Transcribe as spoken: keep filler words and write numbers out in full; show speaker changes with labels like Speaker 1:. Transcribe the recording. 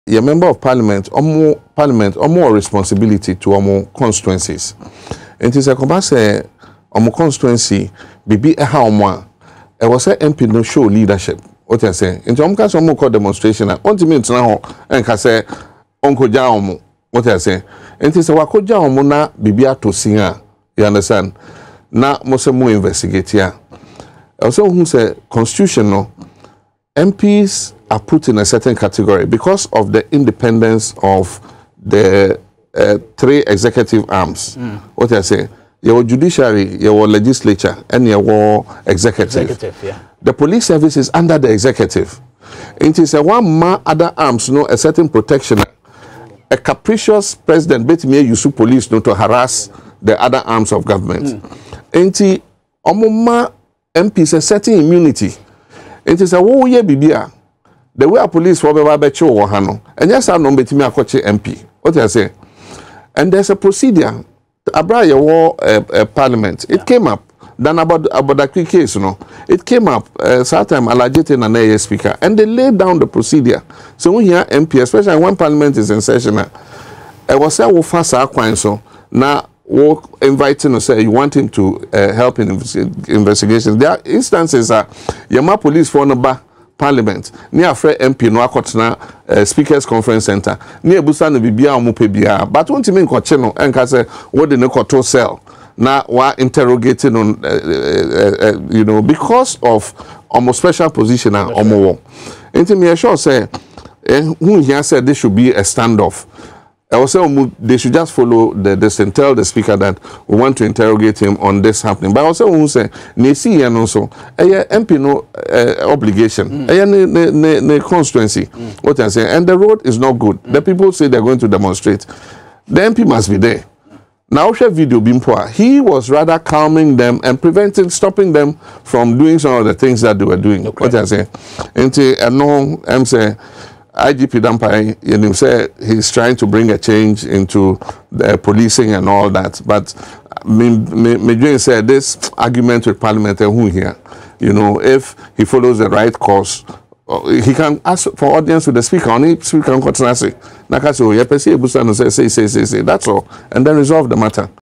Speaker 1: your member of parliament or more parliament or more responsibility to our more constituencies. And it is a compassion on more constituency, be a how more. I was a M P no show leadership. What I say? Into um case more demonstration. Ultimate now and can say Uncle Jaumo. What I say? And it is a wako Jaumo na bibia to singer. You understand? Na most more investigate here. Also, who say constitutional M Ps are put in a certain category because of the independence of the uh, three executive arms. Mm. What I say? Your judiciary, your legislature, and your executive. executive yeah. The police service is under the executive. It is a one ma other arms, no, a certain protection. A capricious president, bet me use police no to harass the other arms of government. Mm. And omoma M Ps a certain immunity. It is a wo ye bibia. The way a police for be becho wo hano. And yes, I know betimi akoche M P. What I say? And there's a procedure. Abra ye war uh, uh, parliament. It yeah. came up. Then about about the quick case, you know. It came up. Uh, Sometime alleged in an A S speaker, and they laid down the procedure. So we hear M P, especially when parliament is in session, I was say we fast our coin so now. We inviting to say you want him to uh, help in investigations. There are instances that uh, Yama police for number parliament near Fred M P no akotna uh, speakers conference center near busa no bibia omupe bia but won't mean koche no enka say what the no koto cell na wa interrogating on uh, uh, uh, you know because of almost special position and omo enti me sure say eh, who here said this should be a standoff. I was saying they should just follow the this and tell the speaker that we want to interrogate him on this happening. But I was saying who say Nesi and also a M P no uh, obligation, a mm. ne constituency. Mm. What I say, and the road is not good. Mm. The people say they're going to demonstrate. The M P must be there. Now, share video Bimpoa. He was rather calming them and preventing, stopping them from doing some of the things that they were doing. Okay. What I say, and I know I'm saying. I G P Dampai, you know, say he's trying to bring a change into the policing and all that. But me, me, me said this argument with Parliament and who here, you know, if he follows the right course, he can ask for audience with the speaker. Only speaker can say, "Nakaso, you say, say, say, say, say." That's all, and then resolve the matter.